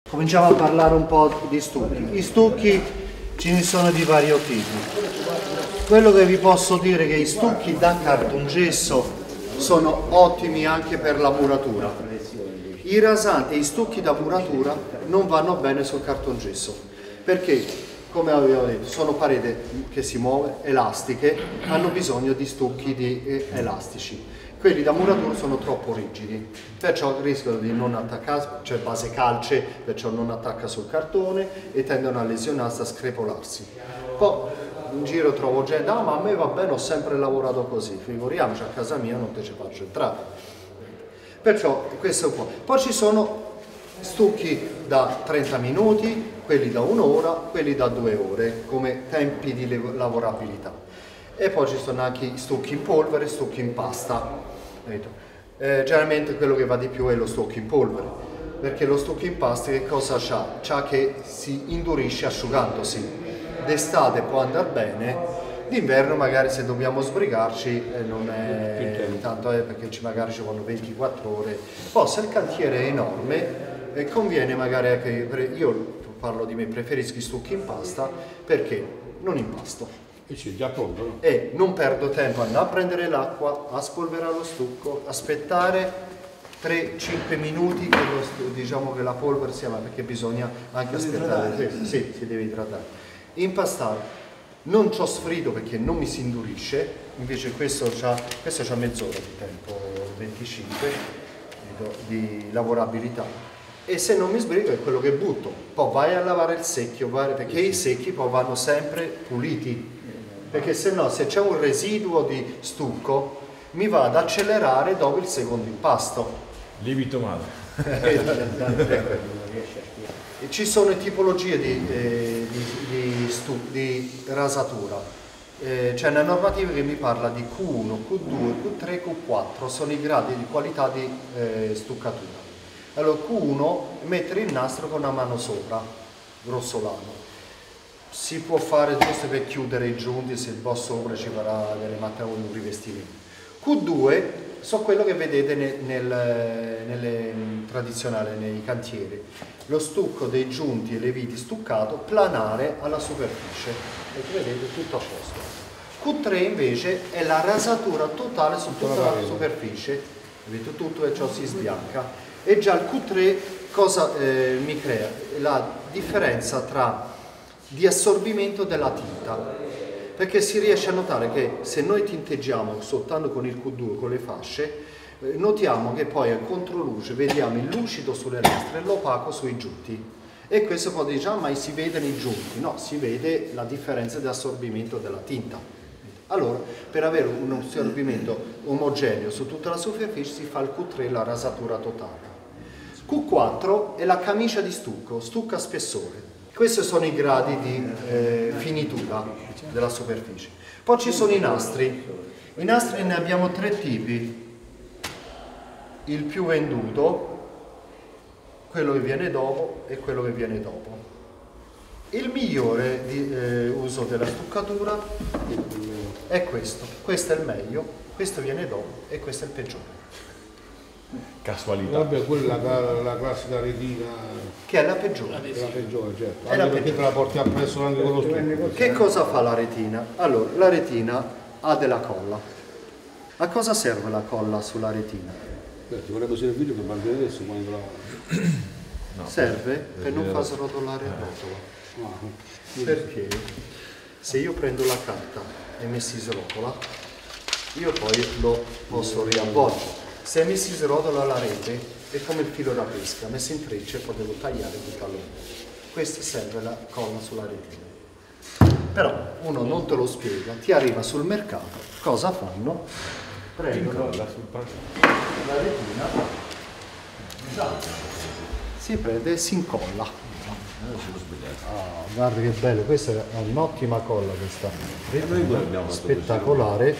Cominciamo a parlare un po' di stucchi. I stucchi ce ne sono di vario tipo. Quello che vi posso dire è che i stucchi da cartongesso sono ottimi anche per la muratura. I rasanti e i stucchi da muratura non vanno bene sul cartongesso perché, come avevo detto, sono pareti che si muove, elastiche, hanno bisogno di stucchi elastici. Quelli da muratura sono troppo rigidi, perciò rischiano di non attaccare, cioè base calce, perciò non attacca sul cartone e tendono a lesionarsi, a screpolarsi. Poi in giro trovo gente, ah ma a me va bene, ho sempre lavorato così, figuriamoci a casa mia non te ci faccio entrare. Perciò questo è un po'. Poi ci sono stucchi da 30 minuti, quelli da un'ora, quelli da 2 ore, come tempi di lavorabilità. E poi ci sono anche i stucchi in polvere, stucchi in pasta. Generalmente quello che va di più è lo stucco in polvere, perché lo stucco in pasta che cosa c'ha? C'ha che si indurisce asciugandosi. D'estate può andare bene, d'inverno magari se dobbiamo sbrigarci non è tanto, perché magari ci vogliono 24 ore. Poi se il cantiere è enorme conviene magari anche, io parlo di me, preferisco i stucchi in pasta perché non impasto. E c'è già pronto, no? E non perdo tempo a andare a prendere l'acqua, a spolverare lo stucco, aspettare 3-5 minuti che diciamo che la polvere sia, perché bisogna anche aspettare. Sì, si deve idratare. Impastare. Non c'ho sfrito perché non mi si indurisce, invece questo c'ha mezz'ora di tempo, 25 di lavorabilità. E se non mi sbrigo è quello che butto. Poi vai a lavare il secchio, perché i secchi poi vanno sempre puliti. Perché se no, se c'è un residuo di stucco, mi va ad accelerare dopo il secondo impasto. Lievito male. Ci sono tipologie di rasatura. C'è una normativa che mi parla di Q1, Q2, Q3, Q4, sono i gradi di qualità di stuccatura. Allora Q1, mettere il nastro con una mano sopra, grossolano. Si può fare giusto per chiudere i giunti, se il boss sopra ci farà delle macchine con un rivestimento. Q2 so quello che vedete nelle tradizionali, nei cantieri, lo stucco dei giunti e le viti stuccato planare alla superficie, e come vedete tutto a posto. Q3 invece è la rasatura totale su tutta la superficie, vedete tutto e ciò si sbianca, e già il Q3 cosa mi crea? La differenza di assorbimento della tinta, perché si riesce a notare che se noi tinteggiamo soltanto con il Q2, con le fasce, notiamo che poi a controluce vediamo il lucido sulle lastre e l'opaco sui giunti, e questo poi diciamo ma si vede nei giunti, no, si vede la differenza di assorbimento della tinta. Allora per avere un assorbimento omogeneo su tutta la superficie si fa il Q3, la rasatura totale. Q4 è la camicia di stucco, stucco a spessore. Questi sono i gradi di finitura della superficie. Poi ci sono i nastri. I nastri ne abbiamo 3 tipi. Il più venduto, quello che viene dopo e quello che viene dopo. Il migliore di uso della stuccatura è questo. Questo è il meglio, questo viene dopo e questo è il peggiore. Casualità. Vabbè, quella è la classica retina. Che è la peggiore. È la peggiore, certo. È la Anche perché te la porti appresso anche con lo stucco. Che cosa fa la retina? Allora, la retina ha della colla. A cosa serve la colla sulla retina? Ti vorrebbe servire per mangiare adesso quando la... No, serve per non far srotolare il rotolo. Perché se io prendo la carta e mi si srotola, io poi lo posso riavvolgere. Se mi si srotola la rete è come il filo da pesca, mi si intreccia e poi devo tagliare tutta l'onda. Questa serve la colla sulla retina. Però uno non te lo spiega, ti arriva sul mercato, cosa fanno? Prendono la retina, si prende e si incolla. Guarda che bello, questa è un'ottima colla, questa retina, spettacolare.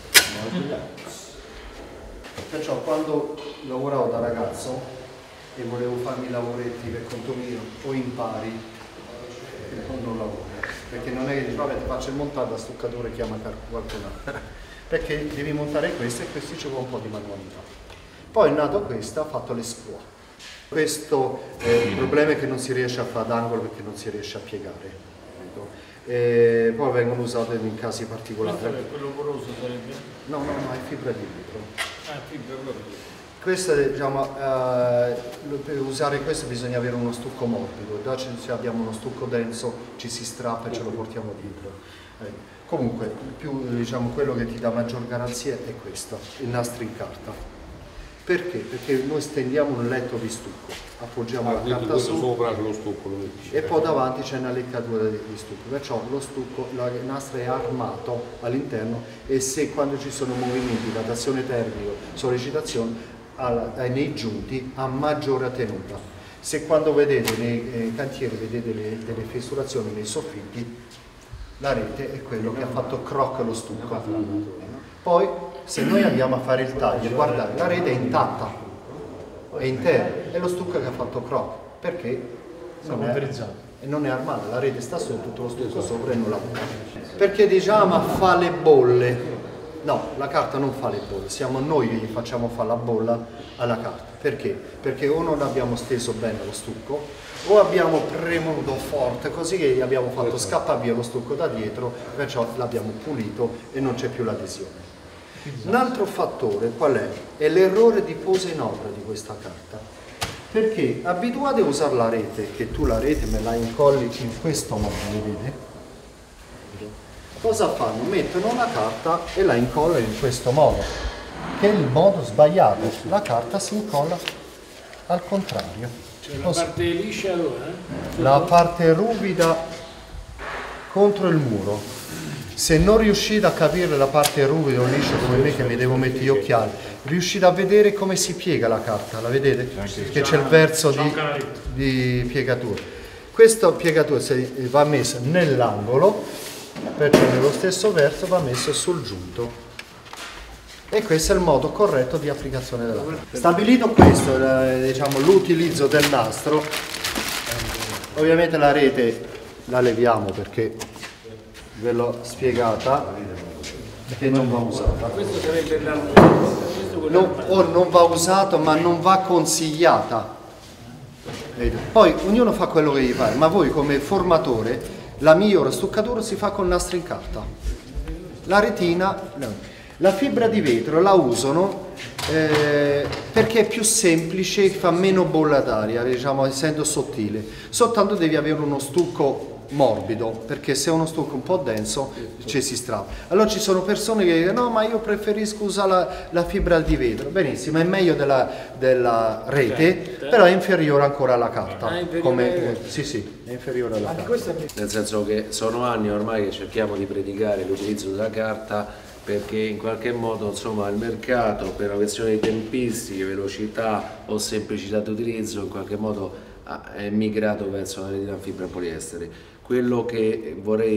Perciò quando lavoravo da ragazzo e volevo farmi lavoretti per conto mio o impari, non lavoro, perché non è che dici vabbè ti faccio il montaggio da stuccatore, chiama qualcun altro, perché devi montare questo e questo ci vuole un po' di manualità. Poi è nato questo, ha fatto le scuole. Questo il problema è che non si riesce a fare d'angolo perché non si riesce a piegare. E poi vengono usate in casi particolari. Quello poroso sarebbe? No, è fibra di vetro. Ah, fibra proprio. Questo, diciamo, per usare questo bisogna avere uno stucco morbido. Già se abbiamo uno stucco denso ci si strappa e ce lo portiamo dietro. Comunque, diciamo, quello che ti dà maggior garanzia è questo, il nastro in carta. Perché? Perché noi stendiamo un letto di stucco, appoggiamo la carta su sopra lo stucco e poi davanti c'è una leccatura di stucco, perciò lo stucco, la nastro è armato all'interno e se quando ci sono movimenti, datazione termica, sollecitazione, nei giunti ha maggiore tenuta. Se quando vedete nei cantieri vedete delle fessurazioni nei soffitti, la rete è quello che ha fatto croc lo stucco. Poi se noi andiamo a fare il taglio, guardate, la rete è intatta, è intera, è lo stucco che ha fatto croc, perché non è armata, la rete sta sotto, tutto lo stucco sopra e non la butta. Perché diciamo fa le bolle. No, la carta non fa le bolle, siamo noi che gli facciamo fare la bolla alla carta. Perché? Perché o non abbiamo steso bene lo stucco o abbiamo premuto forte così che gli abbiamo fatto scappare via lo stucco da dietro, perciò l'abbiamo pulito e non c'è più l'adesione. Un altro fattore qual è? È l'errore di posa in opera di questa carta. Perché abituati a usare la rete, che tu la rete me la incolli in questo modo, vedete? Cosa fanno? Mettono una carta e la incollano in questo modo, che è il modo sbagliato. La carta si incolla al contrario. Cioè la parte liscia allora? La parte ruvida contro il muro. Se non riuscite a capire la parte ruvida o liscia come me che mi devo mettere gli occhiali, riuscite a vedere come si piega la carta, la vedete? Che c'è il verso di piegatura. Questa piegatura va messa nell'angolo, perché nello stesso verso va messo sul giunto. E questo è il modo corretto di applicazione della carta. Stabilito questo, diciamo, l'utilizzo del nastro, ovviamente la rete la leviamo perché ve l'ho spiegata che non va usata. Questo sarebbe l'altro. O non va usato ma non va consigliata. Poi ognuno fa quello che gli pare, ma voi come formatore la migliore stuccatura si fa con nastro in carta. La retina, no. La fibra di vetro la usano perché è più semplice, fa meno bolla d'aria, diciamo, essendo sottile. Soltanto devi avere uno stucco morbido, perché se è uno stucco un po' denso ci si strappa. Allora ci sono persone che dicono no, ma io preferisco usare la fibra di vetro. Benissimo, è meglio della rete, però è inferiore ancora alla carta. Sì, è inferiore alla carta. Nel senso che sono anni ormai che cerchiamo di predicare l'utilizzo della carta, perché in qualche modo, insomma, il mercato per una questione di tempistiche, velocità o semplicità di utilizzo in qualche modo è migrato verso la retina in fibra poliestere. Quello che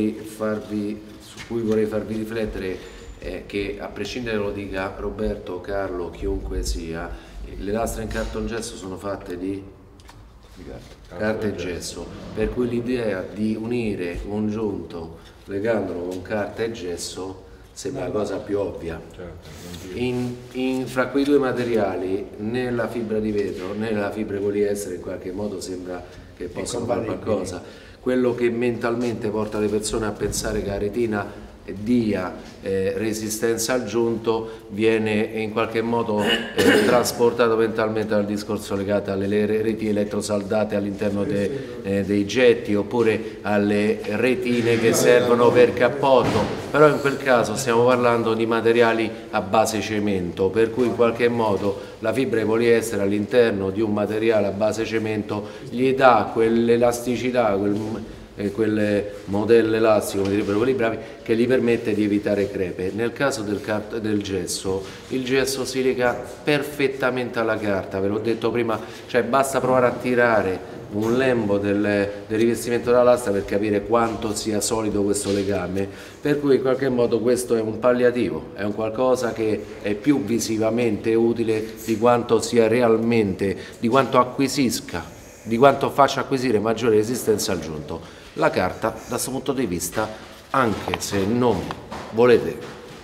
su cui vorrei farvi riflettere è che, a prescindere lo dica Roberto, Carlo, chiunque sia, le lastre in cartongesso sono fatte di carta e gesso, per cui l'idea di unire un giunto legandolo con carta e gesso sembra la cosa più ovvia. Fra quei due materiali, né la fibra di vetro né la fibra poliestere in qualche modo sembra che possano fare qualcosa. Quello che mentalmente porta le persone a pensare che la retina dia resistenza al giunto viene in qualche modo trasportato mentalmente dal discorso legato alle reti elettrosaldate all'interno dei getti, oppure alle retine che servono per cappotto, però in quel caso stiamo parlando di materiali a base cemento, per cui in qualche modo la fibra di poliestere all'interno di un materiale a base cemento gli dà quell'elasticità, quel modello elastico, come direbbero quelli bravi, che gli permette di evitare crepe. Nel caso del gesso, il gesso si lega perfettamente alla carta, ve l'ho detto prima, cioè basta provare a tirare un lembo del rivestimento della lastra per capire quanto sia solido questo legame, per cui in qualche modo questo è un palliativo, è un qualcosa che è più visivamente utile di quanto sia realmente, di quanto acquisisca, di quanto faccia acquisire maggiore resistenza al giunto. La carta, da questo punto di vista, anche se non volete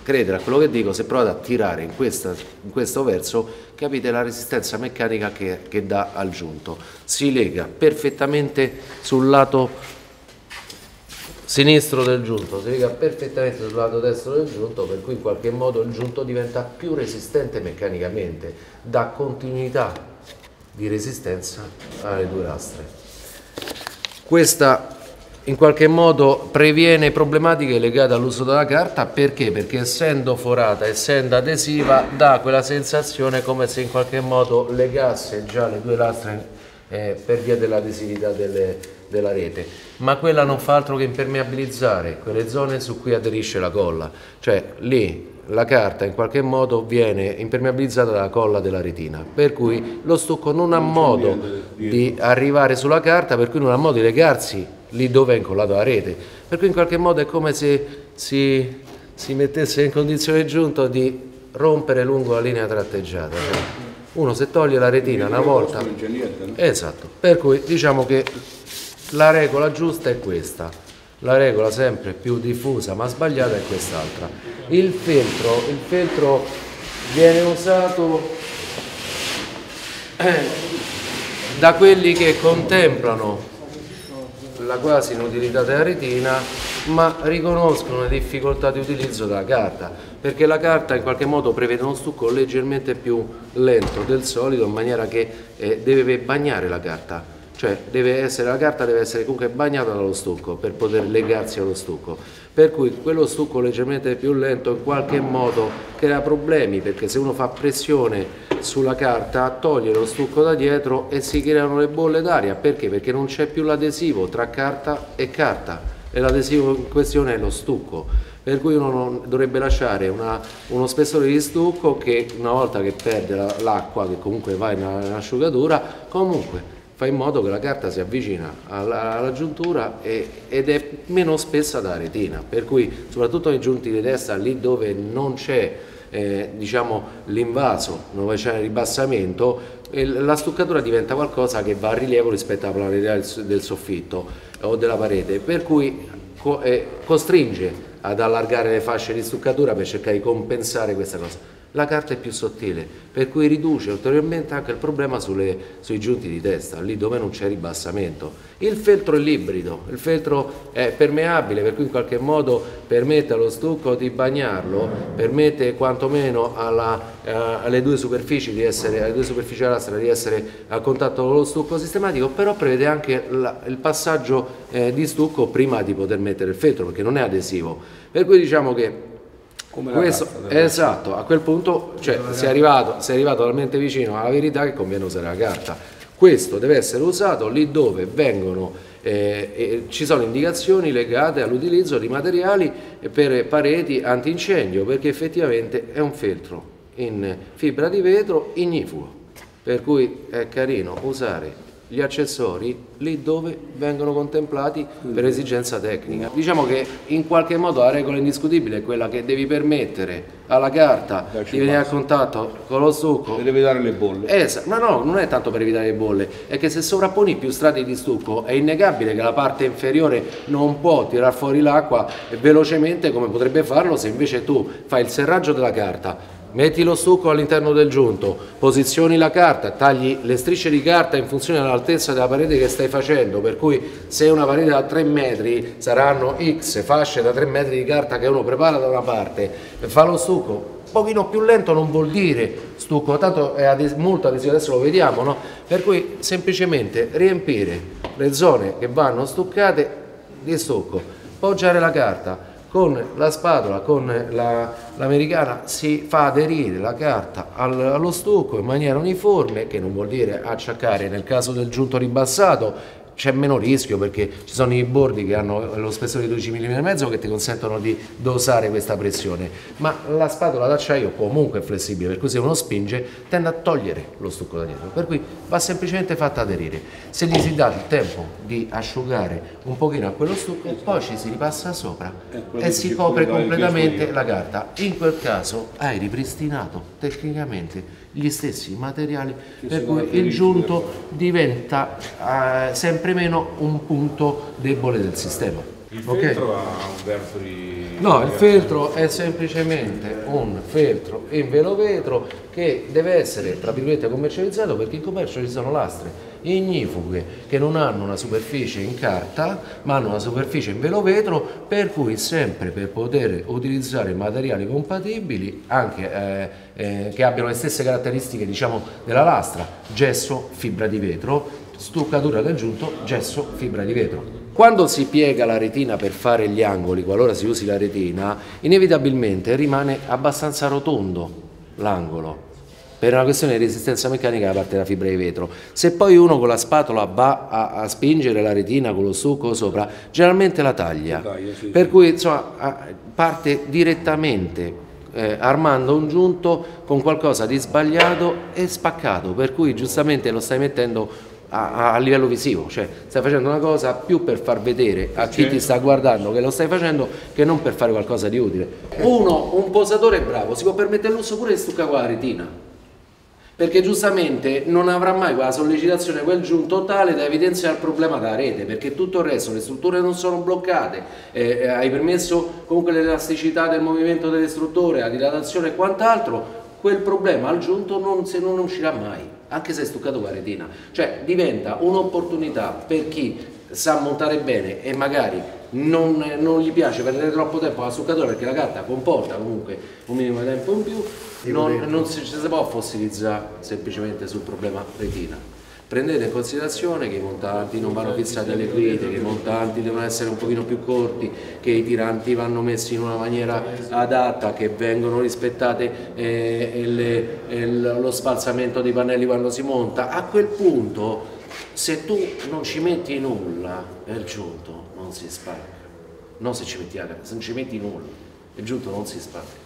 credere a quello che dico, se provate a tirare in questo verso, capite la resistenza meccanica che dà al giunto. Si lega perfettamente sul lato sinistro del giunto, si lega perfettamente sul lato destro del giunto, per cui in qualche modo il giunto diventa più resistente meccanicamente, dà continuità di resistenza alle due lastre. Questa in qualche modo previene problematiche legate all'uso della carta, perché? Perché essendo forata, essendo adesiva, dà quella sensazione come se in qualche modo legasse già le due lastre per via dell'adesività della rete, ma quella non fa altro che impermeabilizzare quelle zone su cui aderisce la colla, cioè lì la carta in qualche modo viene impermeabilizzata dalla colla della retina, per cui lo stucco non ha modo di arrivare sulla carta, per cui non ha modo di legarsi lì dove è incollato la rete, per cui in qualche modo è come se si mettesse in condizione giunto di rompere lungo la linea tratteggiata, cioè, uno se toglie la retina una volta, esatto, per cui diciamo che la regola giusta è questa, la regola sempre più diffusa ma sbagliata è quest'altra. Il feltro viene usato da quelli che contemplano la quasi inutilità della retina, ma riconoscono le difficoltà di utilizzo della carta, perché la carta in qualche modo prevede uno stucco leggermente più lento del solito, in maniera che deve bagnare la carta, cioè la carta deve essere comunque bagnata dallo stucco per poter legarsi allo stucco, per cui quello stucco leggermente più lento in qualche modo crea problemi, perché se uno fa pressione sulla carta toglie lo stucco da dietro e si creano le bolle d'aria. Perché? Perché non c'è più l'adesivo tra carta e l'adesivo in questione è lo stucco, per cui uno non dovrebbe lasciare uno spessore di stucco che una volta che perde l'acqua, che comunque va in asciugatura, comunque fa in modo che la carta si avvicina alla giuntura ed è meno spessa da retina, per cui soprattutto nei giunti di testa, lì dove non c'è diciamo l'invaso, dove c'è il ribassamento, la stuccatura diventa qualcosa che va a rilievo rispetto alla planarità del soffitto o della parete, per cui costringe ad allargare le fasce di stuccatura per cercare di compensare questa cosa. La carta è più sottile, per cui riduce ulteriormente anche il problema sui giunti di testa, lì dove non c'è ribassamento. Il feltro è librido, il feltro è permeabile, per cui in qualche modo permette allo stucco di bagnarlo, permette quantomeno alle due superfici della lastra di essere a contatto con lo stucco sistematico, però prevede anche il passaggio di stucco prima di poter mettere il feltro, perché non è adesivo. Per cui diciamo che questo, esatto, a quel punto cioè, si è arrivato talmente vicino alla verità che conviene usare la carta. Questo deve essere usato lì dove ci sono indicazioni legate all'utilizzo di materiali per pareti antincendio, perché effettivamente è un feltro in fibra di vetro ignifugo, per cui è carino usare gli accessori lì dove vengono contemplati per esigenza tecnica. Diciamo che in qualche modo la regola indiscutibile è quella che devi permettere alla carta di venire a contatto con lo stucco. Deve evitare le bolle. Ma no, non è tanto per evitare le bolle, è che se sovrapponi più strati di stucco è innegabile che la parte inferiore non può tirar fuori l'acqua velocemente come potrebbe farlo se invece tu fai il serraggio della carta, metti lo stucco all'interno del giunto, posizioni la carta, tagli le strisce di carta in funzione dell'altezza della parete che stai facendo, per cui se una parete da 3 metri saranno X fasce da 3 metri di carta che uno prepara da una parte, fa lo stucco un pochino più lento non vuol dire stucco, tanto è molto adesivo, adesso lo vediamo, no? Per cui semplicemente riempire le zone che vanno stuccate di stucco, poggiare la carta, con la spatola, con l'americana si fa aderire la carta allo stucco in maniera uniforme, che non vuol dire acciaccare. Nel caso del giunto ribassato c'è meno rischio perché ci sono i bordi che hanno lo spessore di 12 mm e mezzo che ti consentono di dosare questa pressione, ma la spatola d'acciaio comunque è flessibile, per cui se uno spinge tende a togliere lo stucco da dietro, per cui va semplicemente fatta aderire. Se gli si dà il tempo di asciugare un pochino a quello stucco, poi ci si ripassa sopra e si copre completamente la carta. In quel caso hai ripristinato tecnicamente gli stessi materiali, per cui il giunto diventa sempre meno un punto debole del sistema. Il feltro ha un verso di No, il feltro è semplicemente un feltro in velovetro che deve essere, tra virgolette, commercializzato, perché in commercio ci sono lastre ignifughe che non hanno una superficie in carta ma hanno una superficie in velovetro, per cui sempre per poter utilizzare materiali compatibili anche che abbiano le stesse caratteristiche, diciamo, della lastra: gesso, fibra di vetro, stuccatura d'aggiunto, gesso, fibra di vetro. Quando si piega la retina per fare gli angoli, qualora si usi la retina, inevitabilmente rimane abbastanza rotondo l'angolo, per una questione di resistenza meccanica da parte della fibra di vetro. Se poi uno con la spatola va a spingere la retina con lo stucco sopra, generalmente la taglia, per cui insomma parte direttamente armando un giunto con qualcosa di sbagliato e spaccato, per cui giustamente lo stai mettendo a livello visivo, cioè stai facendo una cosa più per far vedere a chi ti sta guardando che lo stai facendo, che non per fare qualcosa di utile. Un posatore bravo si può permettere il lusso pure di stuccare con la retina, perché giustamente non avrà mai quella sollecitazione, quel giunto tale da evidenziare il problema della rete, perché tutto il resto, le strutture non sono bloccate, hai permesso comunque l'elasticità del movimento delle strutture, la dilatazione e quant'altro, quel problema al giunto non uscirà mai, anche se è stuccato con la retina. Cioè diventa un'opportunità per chi sa montare bene e magari non gli piace perdere troppo tempo alla stuccatura, perché la carta comporta comunque un minimo di tempo in più, non si può fossilizzare semplicemente sul problema retina. Prendete in considerazione che i montanti non vanno fissati alle guide, che i montanti devono essere un pochino più corti, che i tiranti vanno messi in una maniera adatta, che vengono rispettate lo spalzamento dei pannelli quando si monta. A quel punto, se tu non ci metti nulla, il giunto non si spacca. Non se ci metti se non ci metti nulla, il giunto non si spacca.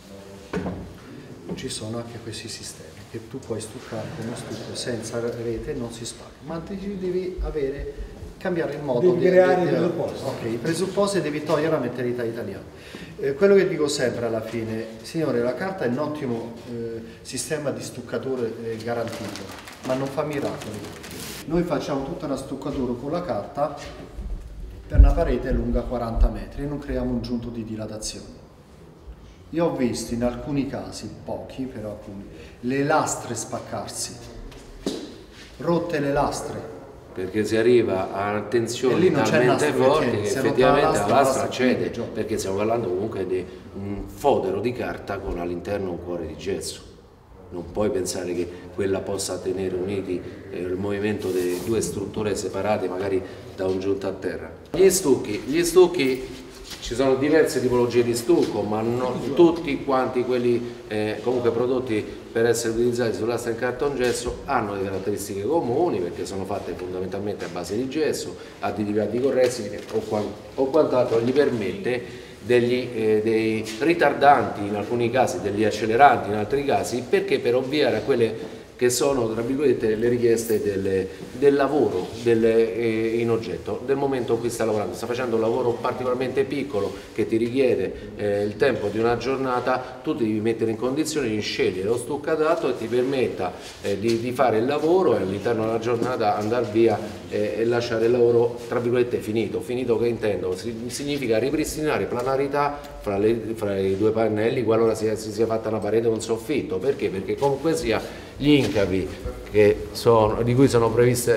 Ci sono anche questi sistemi che tu puoi stuccare con uno stucco senza rete, non si spacca, ma devi cambiare il modo di creare i presupposti. Ok, i presupposti devi togliere la mentalità italiana. Quello che dico sempre alla fine, signore, la carta è un ottimo sistema di stuccatura garantito, ma non fa miracoli. Noi facciamo tutta una stuccatura con la carta per una parete lunga 40 metri e non creiamo un giunto di dilatazione. Io ho visto in alcuni casi, pochi però alcuni, le lastre spaccarsi, rotte le lastre. Perché si arriva a tensioni talmente forti che effettivamente la lastra cede, perché stiamo parlando comunque di un fodero di carta con all'interno un cuore di gesso. Non puoi pensare che quella possa tenere uniti il movimento delle due strutture separate magari da un giunto a terra. Gli stucchi ci sono diverse tipologie di stucco, ma non tutti quanti quelli comunque prodotti per essere utilizzati su lastra in cartongesso hanno delle caratteristiche comuni, perché sono fatte fondamentalmente a base di gesso, additivi corressivi o quant'altro gli permette dei ritardanti in alcuni casi, degli acceleranti in altri casi, perché per ovviare a quelle che sono, tra virgolette, le richieste del lavoro in oggetto, del momento in cui sta lavorando. Sta facendo un lavoro particolarmente piccolo che ti richiede il tempo di una giornata, tu ti devi mettere in condizione di scegliere lo stucco adatto e ti permetta di fare il lavoro e all'interno della giornata andare via e lasciare il lavoro, tra virgolette, finito. Finito che intendo? Significa ripristinare planarità fra i due pannelli qualora si sia fatta una parete o un soffitto. Perché? Perché comunque sia gli incavi di cui sono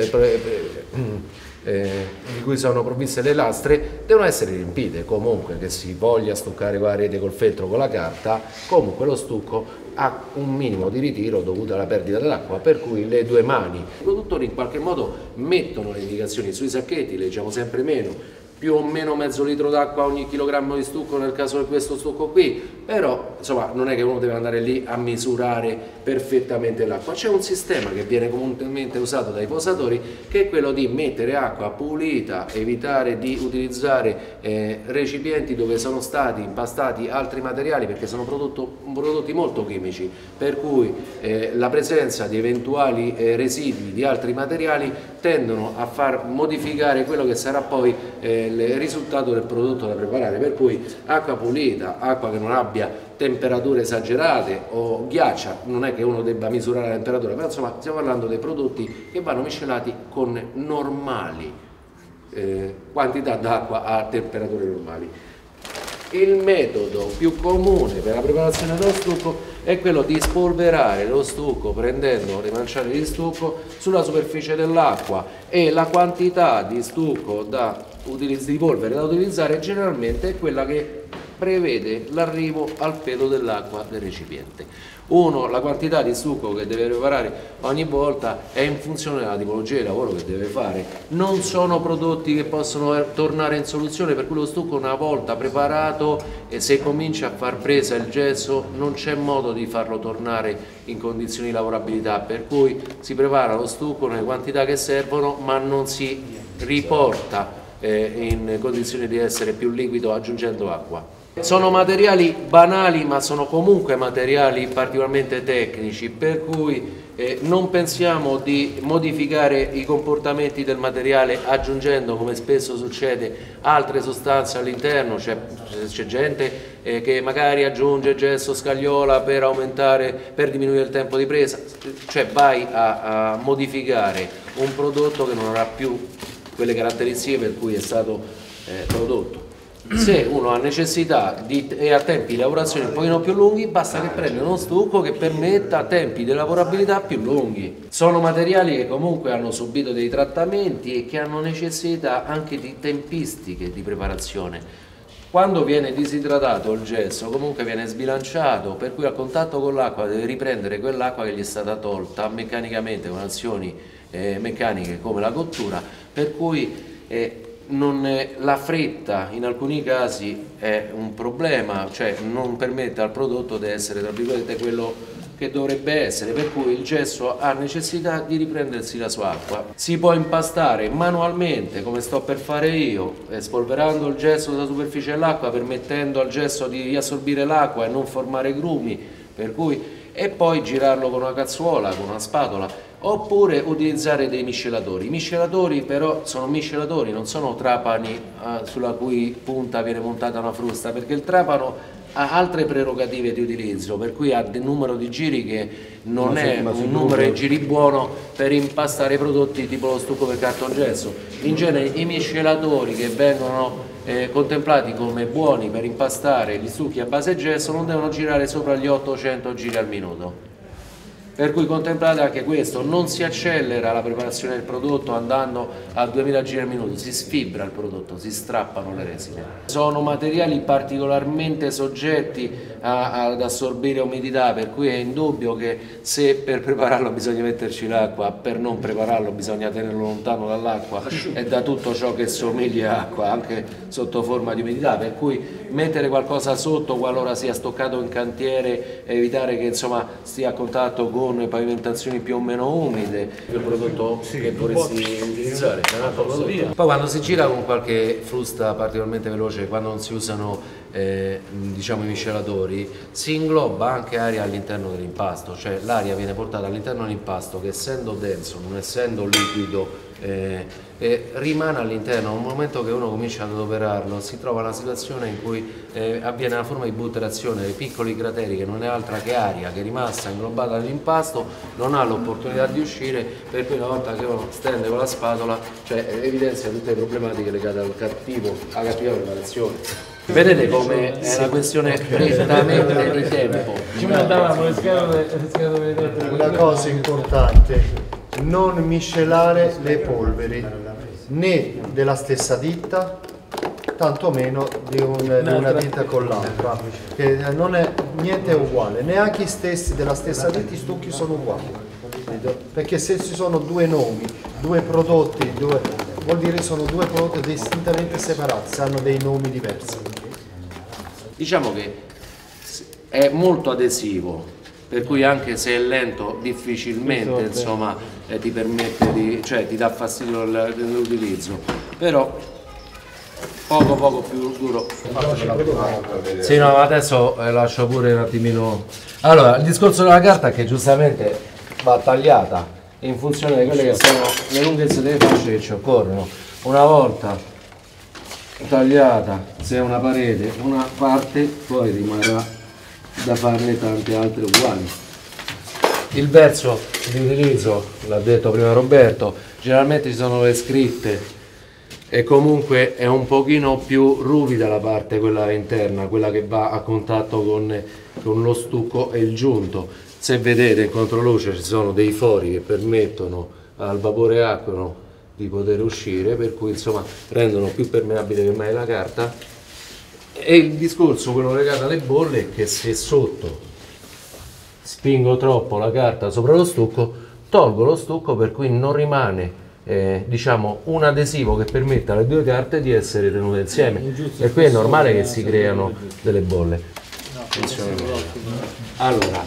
provviste le lastre devono essere riempite, comunque che si voglia stuccare con la rete, col feltro, con la carta, comunque lo stucco ha un minimo di ritiro dovuto alla perdita dell'acqua, per cui le due mani, i produttori in qualche modo mettono le indicazioni sui sacchetti, leggiamo sempre meno, più o meno mezzo litro d'acqua ogni chilogrammo di stucco nel caso di questo stucco qui, però insomma non è che uno deve andare lì a misurare perfettamente l'acqua. C'è un sistema che viene comunemente usato dai posatori, che è quello di mettere acqua pulita, evitare di utilizzare recipienti dove sono stati impastati altri materiali, perché sono prodotti molto chimici, per cui la presenza di eventuali residui di altri materiali tendono a far modificare quello che sarà poi il risultato del prodotto da preparare, per cui acqua pulita, acqua che non abbia temperature esagerate o ghiaccia, non è che uno debba misurare la temperatura, però insomma stiamo parlando dei prodotti che vanno miscelati con normali quantità d'acqua a temperature normali. Il metodo più comune per la preparazione dello stucco è quello di spolverare lo stucco prendendo le manciate di stucco sulla superficie dell'acqua, e la quantità di stucco di polvere da utilizzare generalmente è quella che prevede l'arrivo al pelo dell'acqua del recipiente. La quantità di stucco che deve preparare ogni volta è in funzione della tipologia di lavoro che deve fare. Non sono prodotti che possono tornare in soluzione, per cui lo stucco una volta preparato, e se comincia a far presa il gesso non c'è modo di farlo tornare in condizioni di lavorabilità, per cui si prepara lo stucco nelle quantità che servono ma non si riporta in condizioni di essere più liquido aggiungendo acqua. Sono materiali banali, ma sono comunque materiali particolarmente tecnici, per cui non pensiamo di modificare i comportamenti del materiale aggiungendo, come spesso succede, altre sostanze all'interno. C'è gente che magari aggiunge gesso, scagliola per diminuire il tempo di presa, cioè vai a modificare un prodotto che non avrà più quelle caratteristiche per cui è stato prodotto. Se uno ha necessità e ha tempi di lavorazione un pochino più lunghi, basta che prenda uno stucco che permetta tempi di lavorabilità più lunghi. Sono materiali che comunque hanno subito dei trattamenti e che hanno necessità anche di tempistiche di preparazione. Quando viene disidratato il gesso comunque viene sbilanciato, per cui al contatto con l'acqua deve riprendere quell'acqua che gli è stata tolta meccanicamente con azioni meccaniche come la cottura, per cui la fretta in alcuni casi è un problema, cioè non permette al prodotto di essere tra virgolette quello che dovrebbe essere, per cui il gesso ha necessità di riprendersi la sua acqua. Si può impastare manualmente, come sto per fare io, spolverando il gesso sulla superficie dell'acqua, permettendo al gesso di riassorbire l'acqua e non formare grumi, e poi girarlo con una cazzuola, con una spatola, oppure utilizzare dei miscelatori. I miscelatori però sono miscelatori, non sono trapani sulla cui punta viene montata una frusta, perché il trapano ha altre prerogative di utilizzo, per cui ha un numero di giri che non è un numero di giri buono per impastare prodotti tipo lo stucco per cartongesso. In genere i miscelatori che vengono contemplati come buoni per impastare gli stucchi a base gesso non devono girare sopra gli 800 giri al minuto. Per cui contemplate anche questo, non si accelera la preparazione del prodotto andando a 2000 giri al minuto, si sfibra il prodotto, si strappano le resine. Sono materiali particolarmente soggetti ad assorbire umidità, per cui è indubbio che se per prepararlo bisogna metterci l'acqua, per non prepararlo bisogna tenerlo lontano dall'acqua e da tutto ciò che somiglia acqua, anche sotto forma di umidità, per cui mettere qualcosa sotto qualora sia stoccato in cantiere, evitare che insomma stia a contatto con pavimentazioni più o meno umide, il prodotto che vorresti utilizzare. Poi quando si gira con qualche frusta particolarmente veloce, quando non si usano diciamo i miscelatori, si ingloba anche aria all'interno dell'impasto, cioè l'aria viene portata all'interno dell'impasto che, essendo denso, non essendo liquido, rimane all'interno. Nel momento che uno comincia ad adoperarlo si trova una situazione in cui avviene una forma di butterazione dei piccoli crateri, che non è altra che aria che è rimasta inglobata nell'impasto, non ha l'opportunità di uscire, per cui una volta che uno stende con la spatola, cioè evidenzia tutte le problematiche legate alla cattiva preparazione. Vedete come è una questione prettamente di tempo. Ci mandavamo le scatole una cosa importante: non miscelare le polveri né della stessa ditta, tantomeno di una ditta con l'altra, che non è niente uguale, neanche i stessi della stessa ditta, i stucchi sono uguali, perché se ci sono due nomi, due prodotti, vuol dire che sono due prodotti distintamente separati, hanno dei nomi diversi. Diciamo che è molto adesivo, per cui anche se è lento difficilmente insomma ti permette cioè ti dà fastidio nell'utilizzo, però poco più duro. Sì, no, ma adesso lascio pure un attimino. Allora, il discorso della carta è che giustamente va tagliata in funzione di quelle che sono le lunghezze delle fasce che ci occorrono. Una volta tagliata, se è una parete, una parte, poi rimarrà da farne tante altre uguali. Il verso di utilizzo, l'ha detto prima Roberto, generalmente ci sono le scritte e comunque è un pochino più ruvida la parte quella interna, quella che va a contatto con lo stucco e il giunto. Se vedete in controluce ci sono dei fori che permettono al vapore acqueo di poter uscire, per cui insomma rendono più permeabile che mai la carta. E il discorso, quello legato alle bolle, è che se sotto spingo troppo la carta sopra lo stucco, tolgo lo stucco, per cui non rimane diciamo un adesivo che permetta alle due carte di essere tenute insieme, e qui è normale che si creano delle bolle. Allora,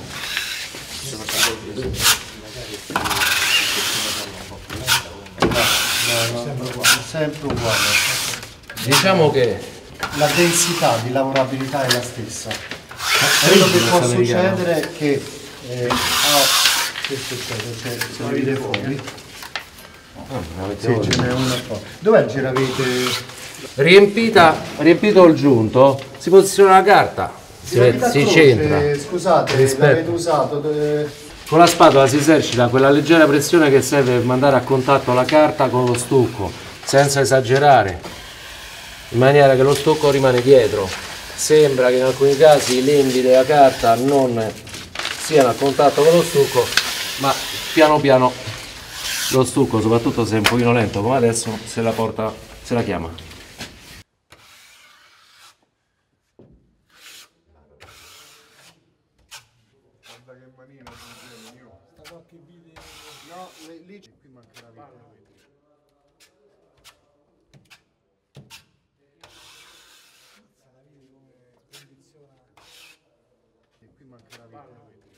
sempre uguale. diciamo che La densità di lavorabilità è la stessa. Quello che può succedere è che che succede? Se la vede fuori. Sì, ce n'è una qua. Dov'è il giravite? riempito il giunto, si posiziona la carta, si centra. Scusate, l'avete usato? Con la spatola si esercita quella leggera pressione che serve per mandare a contatto la carta con lo stucco, senza esagerare, in maniera che lo stucco rimane dietro. Sembra che in alcuni casi i lembi della carta non siano a contatto con lo stucco, ma piano piano lo stucco, soprattutto se è un pochino lento come adesso, se la chiama. No, lì qui manca la vite. Qui manca la vite.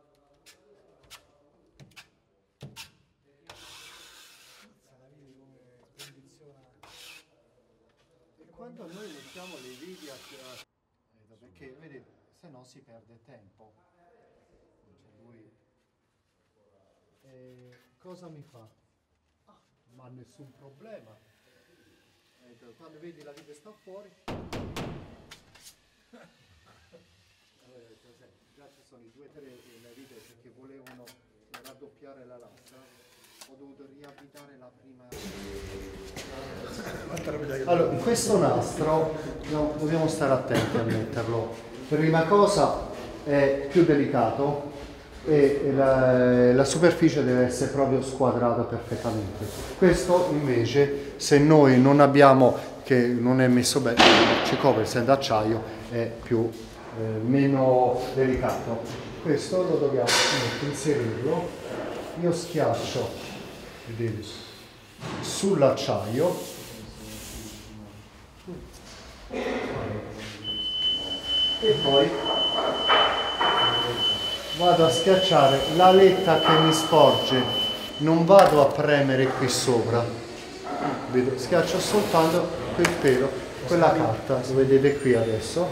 E quando noi mettiamo le viti perché vedete, se no si perde tempo. Cioè lui cosa mi fa? Ma nessun problema. Quando vedi la vite sta fuori, già ci sono i 2 o 3 le vite perché volevano raddoppiare la lastra. Ho dovuto riavvitare la prima. Allora, in questo nastro dobbiamo stare attenti a metterlo. Prima cosa è più delicato e la superficie deve essere proprio squadrata perfettamente. Questo invece, se noi non abbiamo, che non è messo bene, ci copre, essendo d'acciaio, è più meno delicato. Questo lo dobbiamo inserirlo. Io schiaccio, vedete, sull'acciaio e poi vado a schiacciare la letta che mi sporge, non vado a premere qui sopra, vedo, schiaccio soltanto quel pelo, quella carta, lo vedete qui adesso,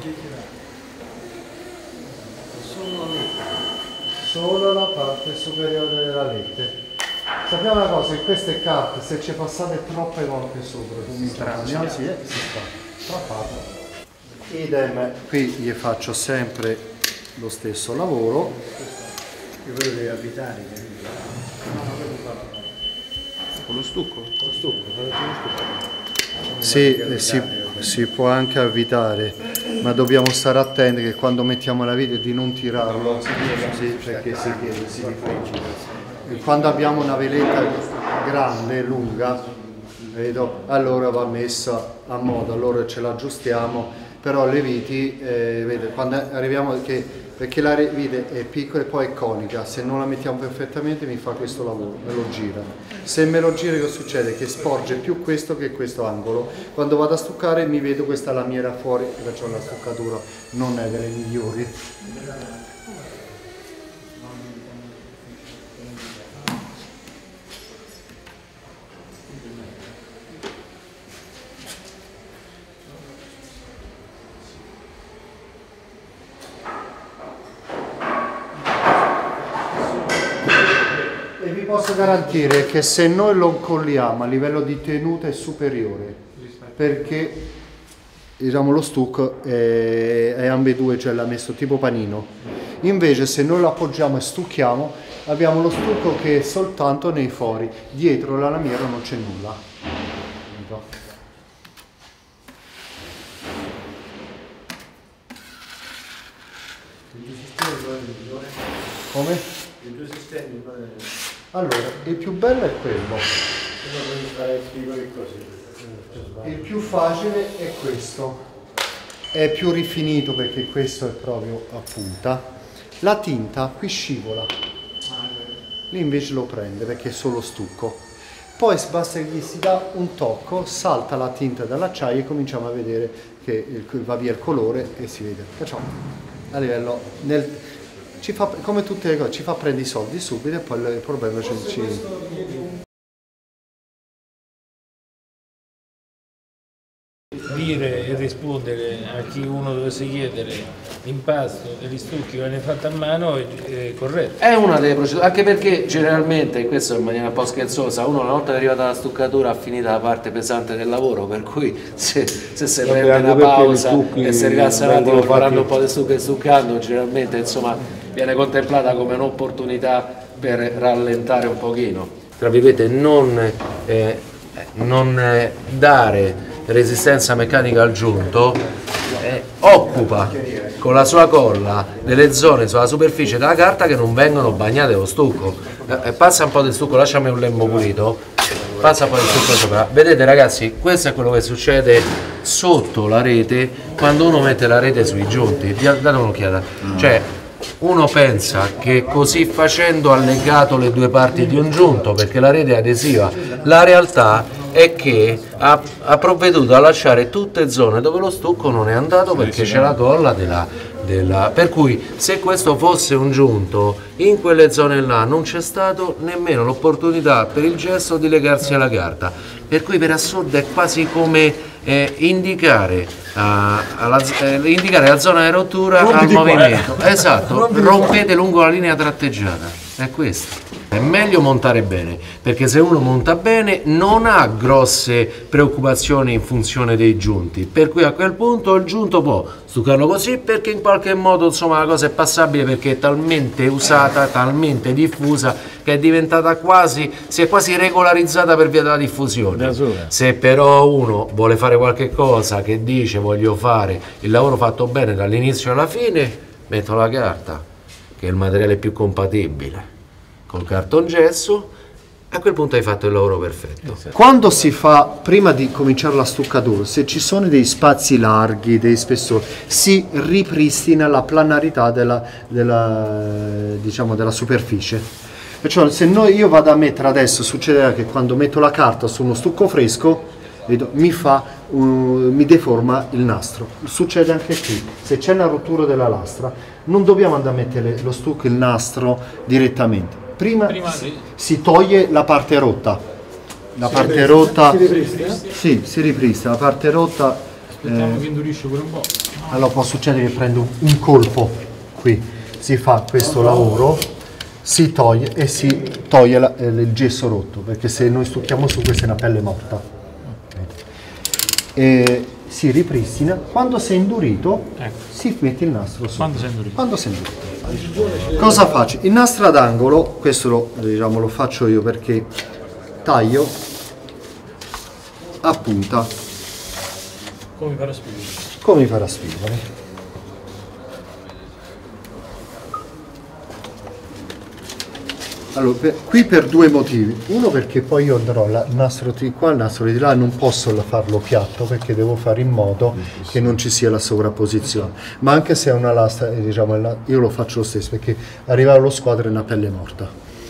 solo la parte superiore della lente. Sappiamo una cosa, che queste carte, se ci passate troppe volte sopra, si stracciano, si sta strappata. Idem, qui gli faccio sempre lo stesso lavoro. Io quello devi abitare. Con lo stucco? Con lo stucco, Sì, si può anche avvitare, ma dobbiamo stare attenti che quando mettiamo la vite di non tirarlo, sì, perché si chiede, si difficile. Quando abbiamo una veletta grande, lunga, vedo, allora va messa a modo, allora ce l'aggiustiamo, però le viti, vede, quando arriviamo, perché la vite è piccola e poi è conica, se non la mettiamo perfettamente mi fa questo lavoro, me lo gira. Se me lo gira che succede? Che sporge più questo che questo angolo. Quando vado a stuccare mi vedo questa lamiera fuori, perciò la stuccatura non è delle migliori. Posso garantire che se noi lo colliamo a livello di tenuta è superiore, perché diciamo lo stucco è ambedue, cioè l'ha messo tipo panino. Invece se noi lo appoggiamo e stucchiamo abbiamo lo stucco che è soltanto nei fori, dietro la lamiera non c'è nulla. Come? I due sistemi. Allora, il più bello è quello. Il più facile è questo. È più rifinito perché questo è proprio a punta. La tinta qui scivola. Lì invece lo prende perché è solo stucco. Poi basta che gli si dà un tocco, salta la tinta dall'acciaio e cominciamo a vedere che va via il colore e si vede. Perciò a livello ci fa, come tutte le cose, ci fa prendere i soldi subito e poi il problema ci dire e rispondere a chi uno dovesse chiedere l'impasto degli stucchi che viene fatto a mano è corretto. È una delle procedure, anche perché generalmente, e questo in maniera un po' scherzosa, uno una volta che è arrivata la stuccatura ha finita la parte pesante del lavoro, per cui se si prende una pausa e si rilassa un attimo parlando un po' di stucco e stuccando, generalmente insomma viene contemplata come un'opportunità per rallentare un pochino. Tra virgolette, non dare resistenza meccanica al giunto, occupa con la sua colla delle zone sulla superficie della carta che non vengono bagnate dallo stucco. Passa un po' di stucco, lasciami un lembo pulito, passa un po' di stucco sopra. Vedete ragazzi, questo è quello che succede sotto la rete quando uno mette la rete sui giunti. Date un'occhiata, cioè uno pensa che così facendo ha legato le due parti di un giunto perché la rete è adesiva, la realtà è che ha provveduto a lasciare tutte zone dove lo stucco non è andato perché c'è la colla per cui se questo fosse un giunto in quelle zone là non c'è stato nemmeno l'opportunità per il gesso di legarsi alla carta, per cui per assurdo è quasi come indicare la zona di rottura al movimento. Esatto, rompete lungo la linea tratteggiata, è questo. È meglio montare bene, perché se uno monta bene non ha grosse preoccupazioni in funzione dei giunti, per cui a quel punto il giunto può stuccarlo così perché in qualche modo insomma la cosa è passabile perché è talmente usata, talmente diffusa che è diventata si è quasi regolarizzata per via della diffusione. Se però uno vuole fare qualche cosa che dice voglio fare il lavoro fatto bene dall'inizio alla fine, metto la carta, che è il materiale più compatibile col cartongesso, a quel punto hai fatto il lavoro perfetto. Quando si fa, prima di cominciare la stuccatura, se ci sono dei spazi larghi, dei spessori, si ripristina la planarità della superficie. Perciò se io vado a mettere adesso, succederà che quando metto la carta su uno stucco fresco, vedo, mi deforma il nastro. Succede anche qui, se c'è una rottura della lastra, non dobbiamo andare a mettere lo stucco, il nastro direttamente. Prima si toglie la parte rotta. La parte rotta si ripristina? Sì, si ripristina. La parte rotta. Aspettiamo che indurisce pure un po'. Allora può succedere che prendo un colpo qui. Si fa questo lavoro, si toglie e si toglie il gesso rotto, perché se noi stucchiamo su questa è una pelle morta. E si ripristina. Quando si è indurito, si mette il nastro su. Quando si è indurito? Quando si è indurito. Cosa faccio? Il nastro ad angolo, questo lo faccio io perché taglio a punta. Come farà spigolo? Come farà spigolo. Allora, qui per due motivi. Uno perché poi io andrò il nastro di qua, il nastro di là, non posso farlo piatto perché devo fare in modo che non ci sia la sovrapposizione. Ma anche se è una lastra, io lo faccio lo stesso perché arrivare allo squadro è una pelle morta.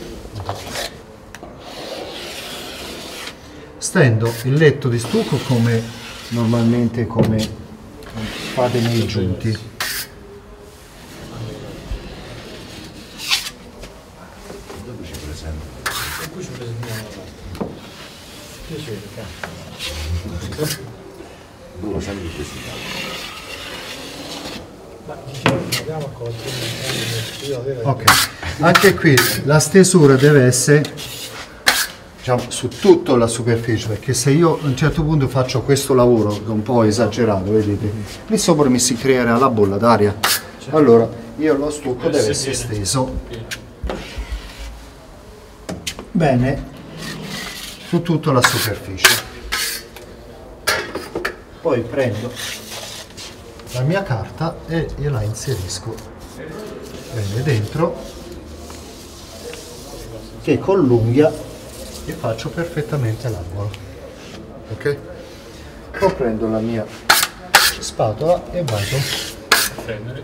Stendo il letto di stucco come normalmente come fate nei giunti. Ok, anche qui la stesura deve essere su tutta la superficie, perché se io a un certo punto faccio questo lavoro che è un po' esagerato, vedete, lì sopra mi si creerà la bolla d'aria. Allora io lo stucco deve essere steso bene su tutta la superficie. Poi prendo la mia carta e gliela inserisco bene dentro, che con l'unghia gli faccio perfettamente l'angolo. Ok? Poi prendo la mia spatola e vado a prendere.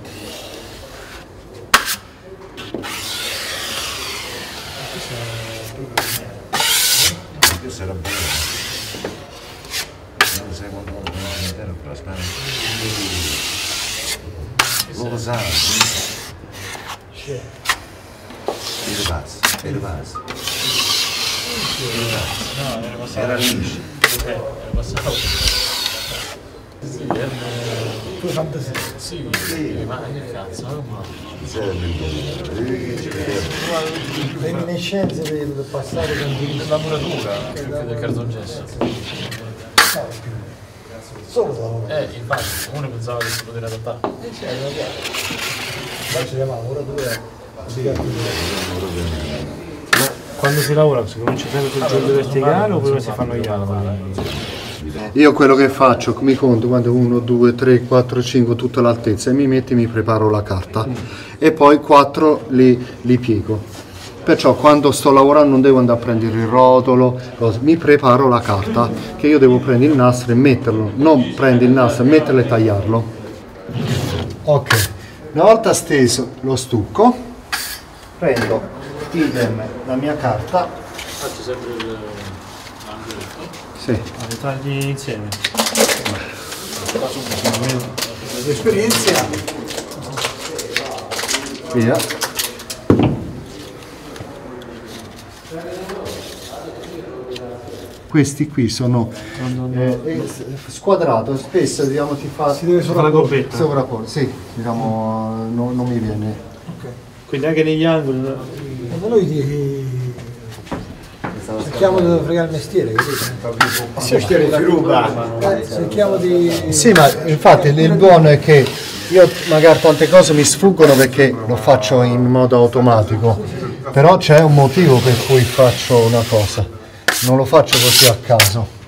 Questo era bello. Non sei quanto intero trasparente. Lo sai. Il vas. No, era passato. Era liscio. Era passato. Sì, Tue fantasie. sì, ma che cazzo, Le reminiscenze del passato condiviso. la muratura più che del cartongesso. Solo da ora. Infatti, uno pensava che si poteva adattare. Poi si chiama muratura di cartone. Quando si lavora si comincia sempre col giorno verticale o prima si fanno gli angoli? Io quello che faccio, mi conto quando 1, 2, 3, 4, 5, tutta l'altezza e mi preparo la carta e poi 4 li piego. Perciò quando sto lavorando non devo andare a prendere il rotolo, mi preparo la carta che io devo prendere il nastro e metterlo, non prendere il nastro e metterlo e tagliarlo. Ok, una volta steso lo stucco, prendo idem la mia carta. Faccio sempre l'angoletto. Sì. Li tagli insieme? L'esperienza. Via. Questi qui sono squadrato, spesso diciamo ti fa Si deve Fa la gobbetta. sovrapporre, sì, diciamo non mi viene. Quindi anche negli angoli. Ma noi cerchiamo di fregare il mestiere, capito? Si ruba. Cerchiamo di... Sì, ma infatti il buono è che io magari tante cose mi sfuggono perché lo faccio in modo automatico, però c'è un motivo per cui faccio una cosa, non lo faccio così a caso.